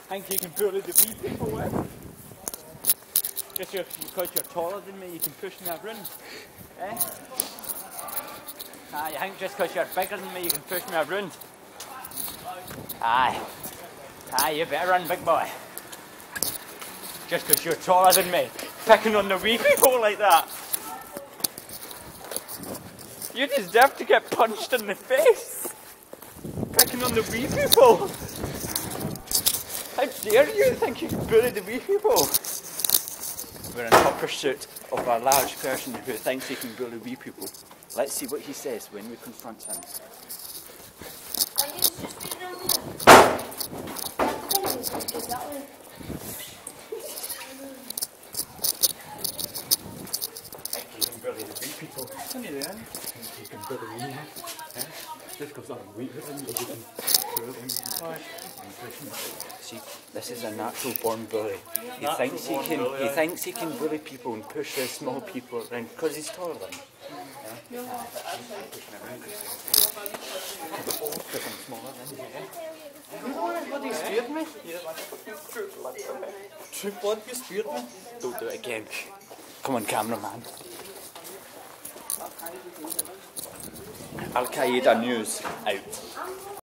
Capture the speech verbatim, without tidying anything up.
think you can bully the wee people with? Just because you're taller than me, you can push me around. Eh? Ah, you think just because you're bigger than me, you can push me around? Aye. Aye, you better run, big boy. Just because you're taller than me, picking on the wee people like that. You deserve to get punched in the face. Picking on the wee people. How dare you think you can bully the wee people? We're in hot pursuit of a large person who thinks he can bully wee people. Let's see what he says when we confront him. You can bully the wee people. What are you doing? You can bully me. Eh? Just because I'm weaker than you, you can bully me. See, this is a natural born bully. He natural thinks he can. Bully, he thinks he can bully people and push the small people around because he's taller than them. Yeah? Yeah. Because I'm smaller than you. Eh? Bloody speared me. True blood, you speared me. Don't do it again. Come on, cameraman. Al Qaeda News out.